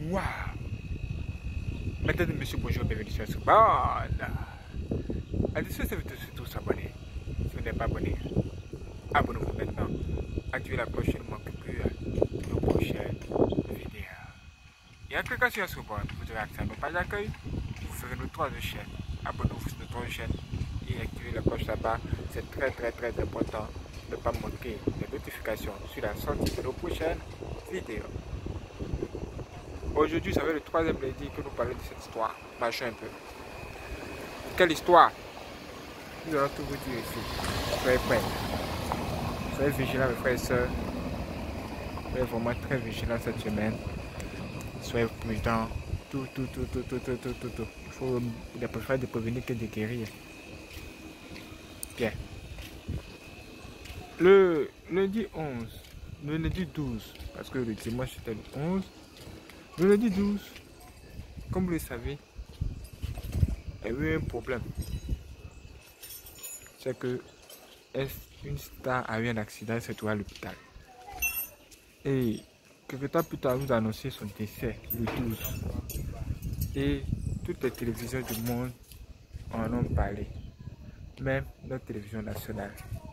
Waouh! Madame, monsieur, bonjour, bienvenue sur ce bande. Attention, ça veut surtout s'abonner. Si vous n'êtes pas abonné, abonnez-vous maintenant. Activez la cloche pour ne manquer plus de nos prochaines vidéos. Et en cliquant sur ce bande, vous aurez accès à nos pages d'accueil. Vous ferez nos 3 chaînes. Abonnez-vous sur nos 3 chaînes et activez la cloche là-bas. C'est très important de ne pas manquer les notifications sur la sortie de nos prochaines vidéos. Aujourd'hui, ça va être le 3e lundi que nous parlons de cette histoire. Marchons un peu. Quelle histoire? Nous allons tout vous dire ici. Soyez prêts. Soyez vigilants, mes frères et sœurs. Soyez vraiment très vigilants cette semaine. Soyez prudents. Tout. Il faut préférer de prévenir que de guérir. Bien. Le lundi 11, le lundi 12, parce que le dimanche c'était le 11. Le lundi 12, comme vous le savez, il y a eu un problème. C'est que une star a eu un accident et s'est trouvée à l'hôpital. Et quelques temps plus tard, nous a annoncé son décès le 12. Et toutes les télévisions du monde en ont parlé. Même notre télévision nationale.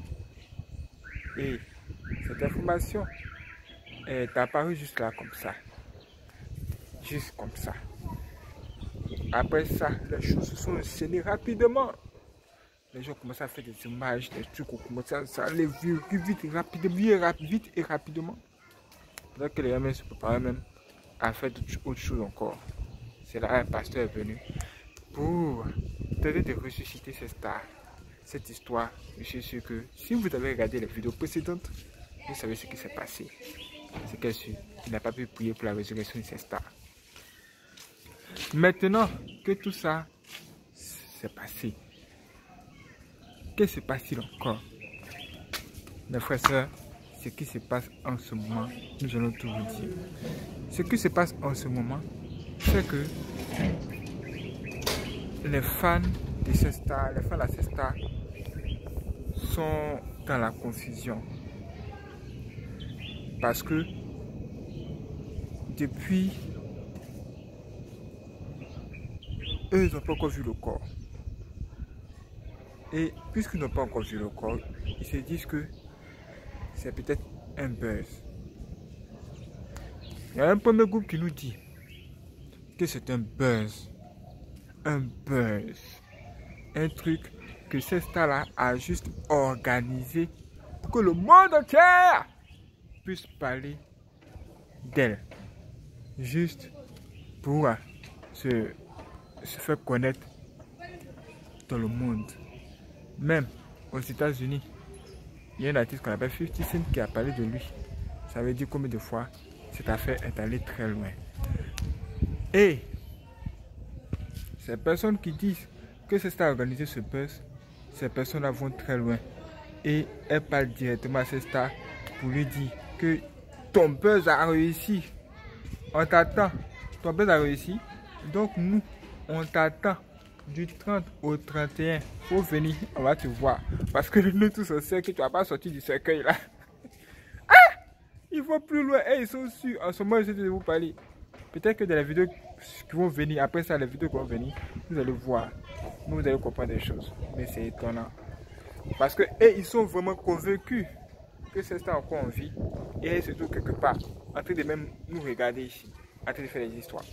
Et cette information est apparue juste là comme ça. Juste comme ça. Après ça, les choses se sont enchaînées rapidement. Les gens commencent à faire des images, des trucs, ont commencé à aller vite et rapidement. Donc que les gens se préparaient même à faire autre chose encore. C'est là un pasteur est venu pour tenter de ressusciter cette star. Cette histoire, je suis sûr que si vous avez regardé les vidéos précédentes, vous savez ce qui s'est passé. C'est qu'elle n'a pas pu prier pour la résurrection de cette star. Maintenant que tout ça s'est passé, qu'est-ce qui se passe-t-il encore? Mes frères et sœurs, ce qui se passe en ce moment, nous allons tout vous dire. Ce qui se passe en ce moment, c'est que les fans de cette star, les fans de cette star sont dans la confusion. Parce que depuis, eux, ils n'ont pas encore vu le corps. Et puisqu'ils n'ont pas encore vu le corps, ils se disent que c'est peut-être un buzz. Il y a un premier groupe qui nous dit que c'est un buzz. Un buzz. Un truc que cette star-là a juste organisé pour que le monde entier puisse parler d'elle. Juste pour se faire connaître dans le monde. Même aux États-Unis, il y a un artiste qu'on appelle 50 Cent qui a parlé de lui. Ça veut dire combien de fois cette affaire est allée très loin. Et ces personnes qui disent que c'est ça organisé ce buzz, ces personnes-là vont très loin. Et elles parlent directement à cette star pour lui dire que ton buzz a réussi. On t'attend. Ton buzz a réussi. Donc nous, on t'attend du 30 au 31. Faut venir, on va te voir. Parce que nous tous on sait que tu vas pas sortir du cercueil là. Ah! Ils vont plus loin. Et ils sont sûrs. En ce moment, je vais vous parler. Peut-être que dans les vidéos qui vont venir, après ça, les vidéos qui vont venir, vous allez voir. Vous allez comprendre des choses. Mais c'est étonnant. Parce que ils sont vraiment convaincus que c'est ça encore en vie. Et elles se trouvent quelque part, en train de même nous regarder ici, en train de faire des histoires.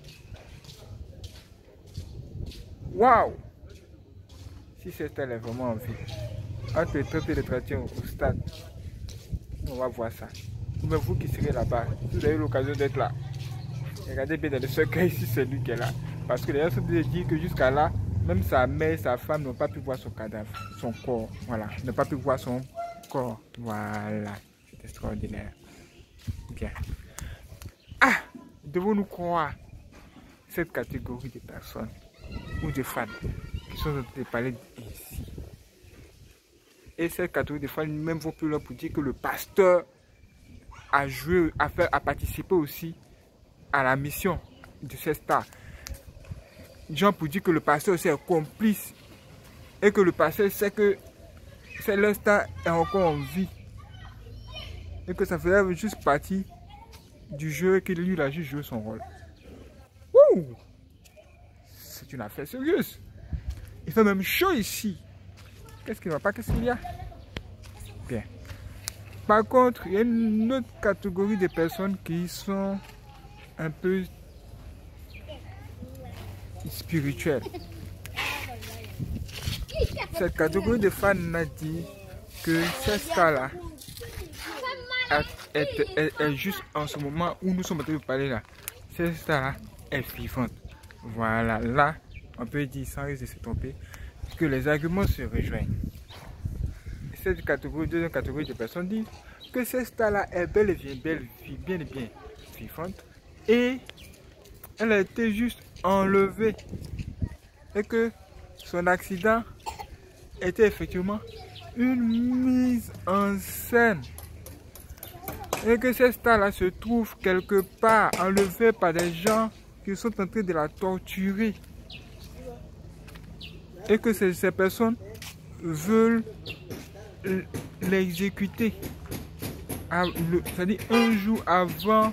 Waouh! Si cette stade est vraiment en vie, entre le 30 et le 31 au stade, on va voir ça. Mais vous qui serez là-bas, vous avez eu l'occasion d'être là. Regardez bien dans le cercueil si c'est lui qui est là. Parce que les gens sont obligés de dire que jusqu'à là, même sa mère et sa femme n'ont pas pu voir son cadavre, son corps. Voilà, n'ont pas pu voir son corps. Voilà, c'est extraordinaire. Bien. Ah! Devons-nous croire cette catégorie de personnes ou de fans qui sont en train de parler ici? Et cette catégorie de fans même vont plus loin pour dire que le pasteur a joué, a participé aussi à la mission de cette star. Gens pour dire que le pasteur aussi est complice et que le pasteur sait que cette star est encore en vie et que ça faisait juste partie du jeu et que lui il a juste joué son rôle. Ouh, c'est une affaire sérieuse. Il fait même chaud ici. Qu'est-ce qu'il ne va pas? Qu'est-ce qu'il y a? Bien. Par contre, il y a une autre catégorie de personnes qui sont un peu spirituelles. Cette catégorie de fans a dit que cette star-là est juste en ce moment où nous sommes en train de parler là. Cette star-là est vivante. Voilà, là, on peut dire sans risque de se tromper que les arguments se rejoignent. Cette catégorie, deuxième catégorie de personnes disent que cette star-là est bel et bien vivante et elle a été juste enlevée et que son accident était effectivement une mise en scène et que cette star-là se trouve quelque part enlevée par des gens qui sont en train de la torturer et que ces personnes veulent l'exécuter, c'est-à-dire un jour avant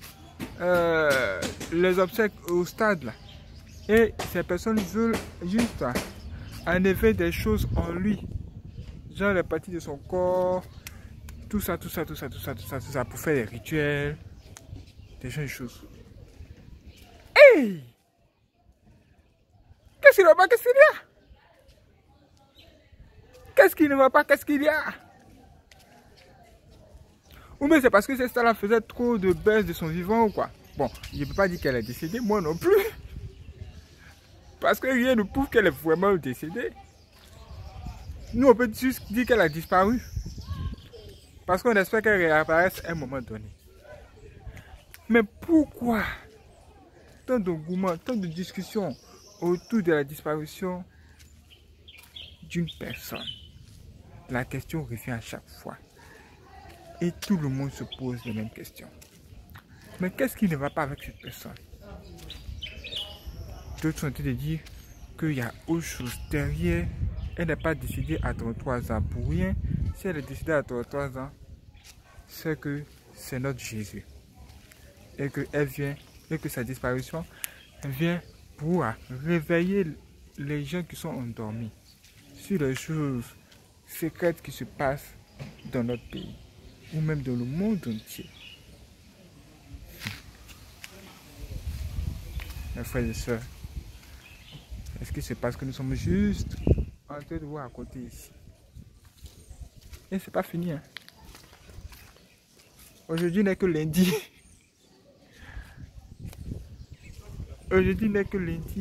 les obsèques au stade là. Et ces personnes veulent juste enlever des choses en lui, genre les parties de son corps, tout ça pour faire des rituels, des choses. Hey! Qu'est-ce qu'il y a? Qu'est-ce qu'il y a? Qu'est-ce qui ne va pas? Qu'est-ce qu'il y a? Ou bien c'est parce que cette star-là faisait trop de buzz de son vivant ou quoi? Bon, je ne peux pas dire qu'elle est décédée, moi non plus. Parce que rien ne prouve qu'elle est vraiment décédée. Nous, on peut juste dire qu'elle a disparu. Parce qu'on espère qu'elle réapparaisse à un moment donné. Mais pourquoi tant d'engouement, tant de discussions autour de la disparition d'une personne? La question revient à chaque fois. Et tout le monde se pose les mêmes questions. Mais qu'est-ce qui ne va pas avec cette personne? D'autres sont en train de dire qu'il y a autre chose derrière. Elle n'est pas décédée à 33 ans pour rien. Si elle est décédée à 33 ans, c'est que c'est notre Jésus. Et qu'elle vient, et que sa disparition vient pour réveiller les gens qui sont endormis sur les choses secrètes qui se passent dans notre pays ou même dans le monde entier. Mes frères et sœurs, est-ce que c'est parce que nous sommes juste en train de voir à côté ici? Et c'est pas fini. Hein? Aujourd'hui n'est que lundi. Aujourd'hui n'est que lundi.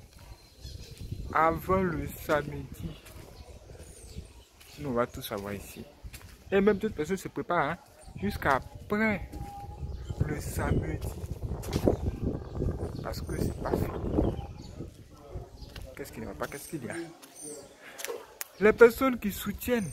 Avant le samedi, nous on va tout savoir ici. Et même d'autres personnes se préparent hein, jusqu'après le samedi. Parce que c'est pas fini. Qu'est-ce qu'il ne va pas? Qu'est-ce qu'il y a? Les personnes qui soutiennent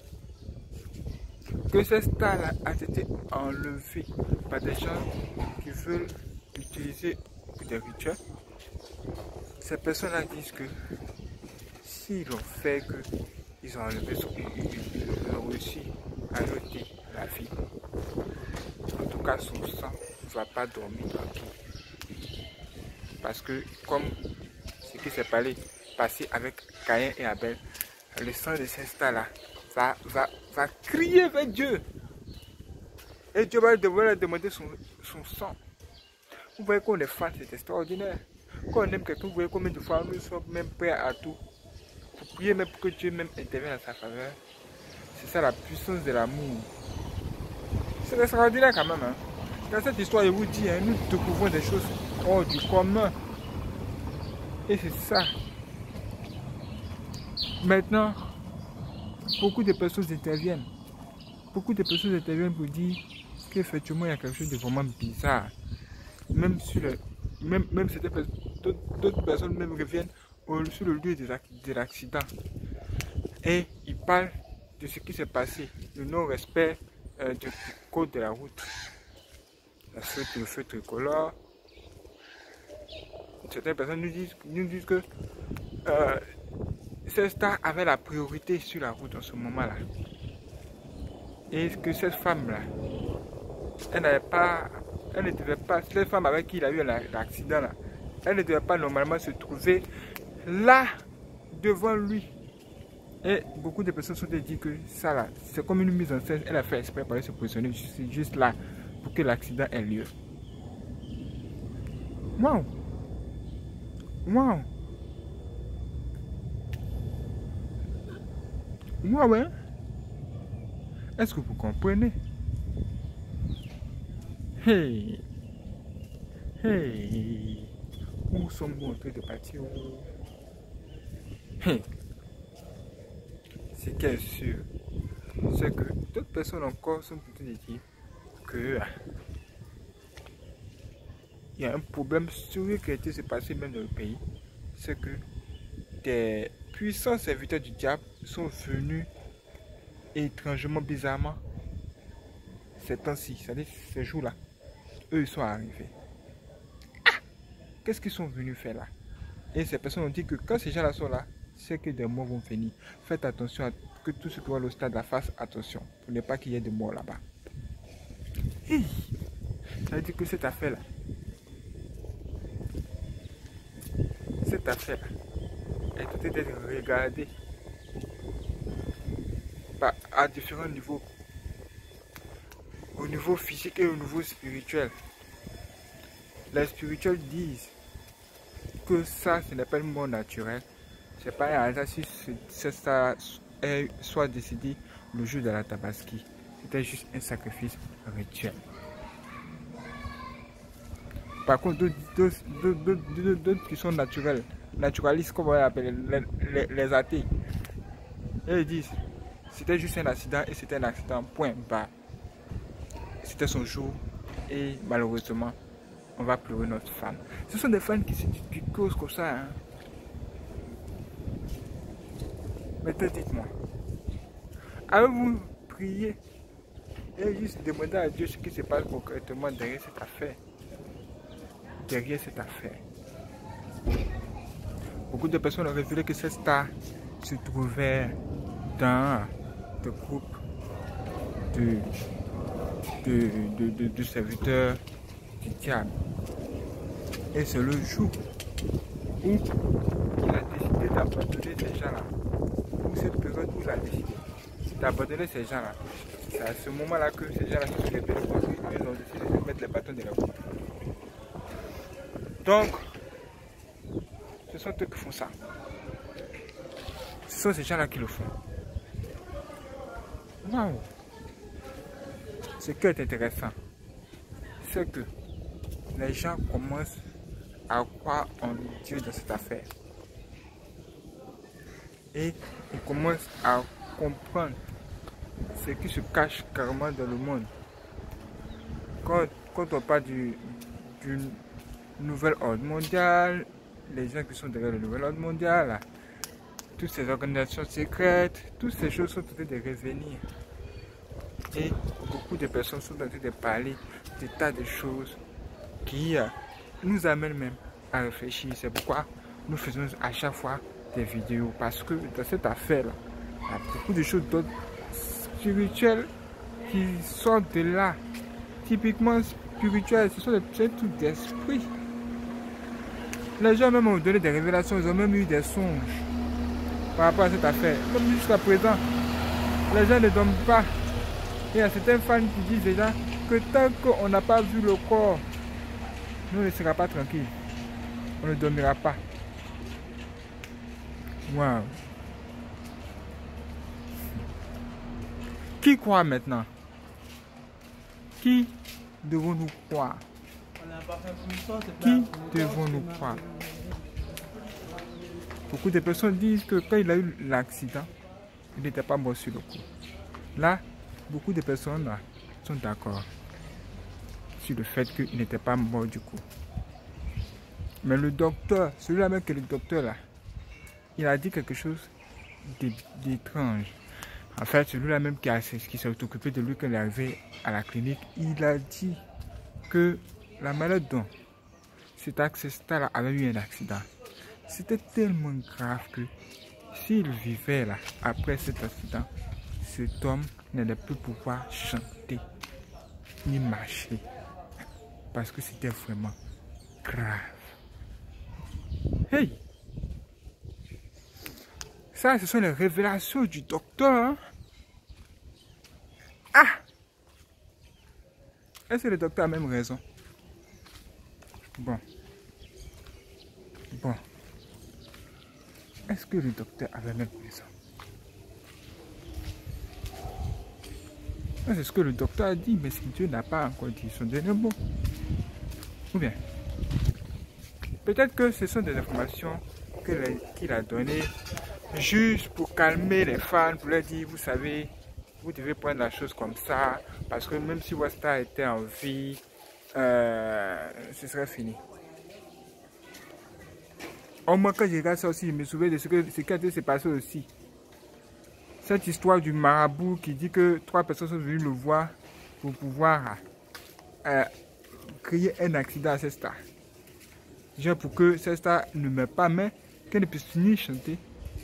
que cette star a été enlevée par des gens qui veulent utiliser des rituels, ces personnes-là disent que s'ils ont fait que ils ont enlevé ils ont réussi à ôter la vie. En tout cas, son sang ne va pas dormir tranquille. Parce que comme ce qui s'est passé avec Caïn et Abel, le sang de cette star-là va crier vers Dieu. Et Dieu va devoir demander son sang. Vous voyez qu'on est fan, c'est extraordinaire. Quand on aime quelqu'un, vous voyez combien de fois nous sommes même prêts à tout. Pour prier même pour que Dieu même intervienne en sa faveur. C'est ça la puissance de l'amour. C'est extraordinaire quand même. Hein. Dans cette histoire, je vous dis, hein, nous découvrons des choses hors du commun. Et c'est ça. Maintenant, beaucoup de personnes interviennent. Beaucoup de personnes interviennent pour dire qu'effectivement, il y a quelque chose de vraiment bizarre. Même sur le, même d'autres personnes même reviennent sur le lieu de l'accident. Et ils parlent de ce qui s'est passé, le non-respect du code de la route. Le feu tricolore. Certaines personnes nous disent que cette star avait la priorité sur la route en ce moment-là. Et que cette femme-là, elle ne devait pas, cette femme avec qui il a eu l'accident là, Elle ne devait pas normalement se trouver là, devant lui. Et beaucoup de personnes sont dit que ça là, c'est comme une mise en scène. Elle a fait exprès pour aller se positionner juste là pour que l'accident ait lieu. Waouh! Waouh! Waouh! Hein? Est-ce que vous comprenez? Hey! Hey! Où sommes-nous en train de partir? Hey! Ce qui est sûr, c'est que d'autres personnes encore sont en train de dire que il y a un problème sérieux qui a été se passer même dans le pays. C'est que des puissants serviteurs du diable sont venus étrangement, bizarrement, ces temps-ci, c'est-à-dire ces jours-là. Eux, ils sont arrivés. Ah! Qu'est-ce qu'ils sont venus faire là? Et ces personnes ont dit que quand ces gens-là sont là, c'est que des morts vont venir. Faites attention à que tout ce qui va au stade la fasse attention. Pour ne pas qu'il y ait de morts là-bas. Hey! Ça veut dire que cette affaire-là, est en train d'être regardée à différents niveaux. Au niveau physique et au niveau spirituel. Les spirituels disent que ça, ce n'est pas une mort naturelle. C'est pas un hasard si ça soit décidé le jour de la Tabaski. C'était juste un sacrifice rituel. Par contre, d'autres qui sont naturels, naturalistes, comme on appelle les athées, ils disent c'était juste un accident et c'était un accident, point barre. C'était son jour et malheureusement, on va pleurer notre femme. Ce sont des fans qui causent comme ça. Hein. Maintenant, dites-moi, avez-vous prié et juste demandé à Dieu ce qui se passe concrètement derrière cette affaire? Derrière cette affaire. Beaucoup de personnes ont révélé que cette star se trouvait dans le groupe de serviteurs du diable. Et c'est le jour où il a décidé d'abandonner ces gens-là. Ou cette période où il a décidé d'abandonner ces gens-là. C'est à ce moment-là que ces gens-là se sont révélés contre lui. Ils ont décidé de mettre les bâtons de la roue. Donc, ce sont eux qui font ça. Ce sont ces gens-là qui le font. Waouh! Ce qui est intéressant, c'est que les gens commencent à croire en Dieu dans cette affaire. Et ils commencent à comprendre ce qui se cache carrément dans le monde. Quand on parle du nouvel ordre mondial, les gens qui sont derrière le nouvel ordre mondial, là, toutes ces organisations secrètes, toutes ces choses sont en train de revenir. Et beaucoup de personnes sont en train de parler des tas de choses qui nous amènent même à réfléchir. C'est pourquoi nous faisons à chaque fois des vidéos. Parce que dans cette affaire-là, il y a beaucoup de choses d'autres spirituelles qui sortent de là. Typiquement spirituelles, ce sont des trucs d'esprit. Les gens même ont donné des révélations, ils ont même eu des songes par rapport à cette affaire. Comme jusqu'à présent, les gens ne dorment pas. Et il y a certains fans qui disent déjà que tant qu'on n'a pas vu le corps, nous ne serons pas tranquilles. On ne dormira pas. Waouh. Qui croit maintenant? Qui devons-nous croire? Qui devons-nous croire? Beaucoup de personnes disent que quand il a eu l'accident, il n'était pas mort sur le coup. Là, beaucoup de personnes là, sont d'accord sur le fait qu'il n'était pas mort du coup. Mais le docteur, celui-là même que le docteur là, il a dit quelque chose d'étrange. En fait, celui-là même qui s'est occupé de lui quand il est arrivé à la clinique, il a dit que la malade dont cet accident-là avait eu un accident. C'était tellement grave que s'il vivait là, après cet accident, cet homme n'allait plus pouvoir chanter ni marcher. Parce que c'était vraiment grave. Hey! Ça, ce sont les révélations du docteur. Hein? Ah! Est-ce que le docteur a même raison? Bon. Bon. Est-ce que le docteur avait même raison? C'est ce que le docteur a dit, mais si Dieu n'a pas encore dit son dernier mot. Ou bien, peut-être que ce sont des informations qu'il a données juste pour calmer les fans, pour leur dire, vous savez, vous devez prendre la chose comme ça, parce que même si votre star était en vie, ce serait fini. Au moins, quand je regarde ça aussi, je me souviens de ce qui s'est passé aussi. Cette histoire du marabout qui dit que 3 personnes sont venues le voir pour pouvoir créer un accident à cette star. Genre pour que cette star ne meure pas, mais qu'elle ne puisse ni chanter,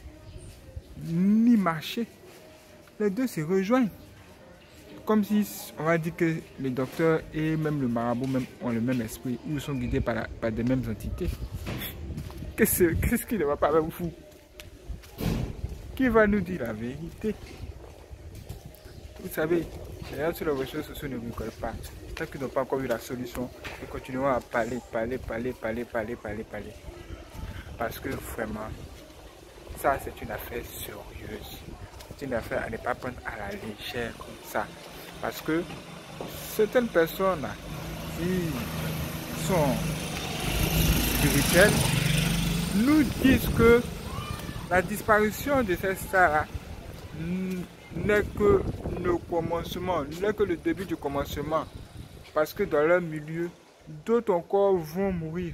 ni marcher. Les deux se rejoignent. Comme si on va dire que le docteur et même le marabout même ont le même esprit, ou sont guidés par des mêmes entités. Qu'est-ce qui ne va pas avec vous? Qui va nous dire la vérité? Vous savez, les gens sur les réseaux sociaux ne rigolent pas. Tant qu'ils n'ont pas encore eu la solution, ils continueront à parler. Parce que vraiment, ça c'est une affaire sérieuse. C'est une affaire à ne pas prendre à la légère comme ça. Parce que certaines personnes qui sont spirituelles nous disent que la disparition de ces stars n'est que le commencement, n'est que le début du commencement. Parce que dans leur milieu, d'autres encore vont mourir.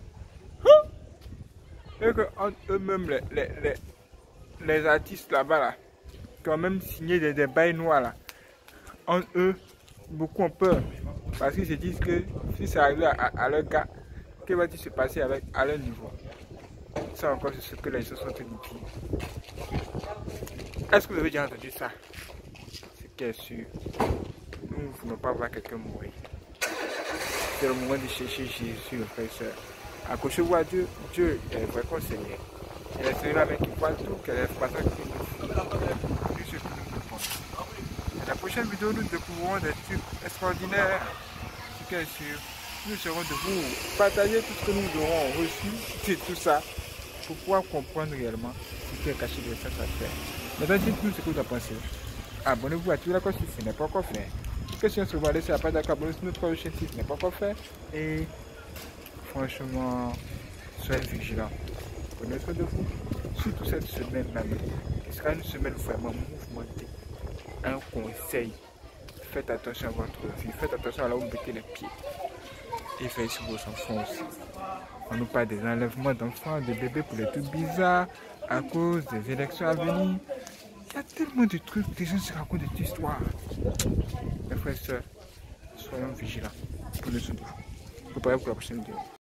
Et que entre eux-mêmes, les artistes là-bas, là, qui ont même signé des bails noirs, là, entre eux, beaucoup ont peur. Parce qu'ils se disent que si ça arrive à leur gars, que va-t-il se passer à leur niveau? Ça encore, c'est ce que les gens sont en train de dire. Est-ce que vous avez déjà entendu ça? C'est qui est sûr. Nous ne voulons pas voir quelqu'un mourir. C'est le moment de chercher Jésus, le frère et soeur. Accrochez-vous à Dieu. Dieu est vrai conseiller. Il est celui-là qui voit tout, quelle est l'information qu'il nous faut. Tout ce que nous pouvons. Dans la prochaine vidéo, nous découvrirons des trucs extraordinaires. Ce qui est sûr. Nous serons de vous partager tout ce que nous aurons reçu de tout ça pour pouvoir comprendre réellement ce qui est caché de cette affaire. Maintenant, dites-nous ce que vous en pensez. Abonnez-vous à tout la si ce n'est pas encore fait. Question sur vous, laissez la page d'accord, abonnez-vous sur notre chaîne si ce n'est pas encore fait. Et franchement, soyez vigilants. Prenez soin de vous. Surtout cette semaine-là, qui sera une semaine vraiment mouvementée. Un conseil. Faites attention à votre vie. Faites attention à là où vous mettez les pieds. Et faites sur vos enfants aussi. On nous parle des enlèvements d'enfants, de bébés pour les trucs bizarres, à cause des élections à venir. Il y a tellement de trucs, les gens se racontent des histoires. Mes frères et sœurs, soyons vigilants. Prenez soin de vous. Préparez-vous pour la prochaine vidéo.